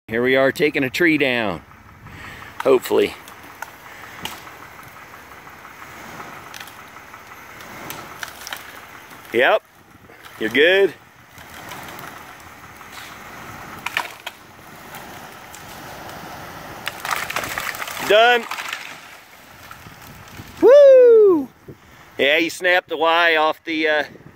Here we are taking a tree down. Hopefully. Yep. You're good. Done. Woo! Yeah, you snapped the Y off the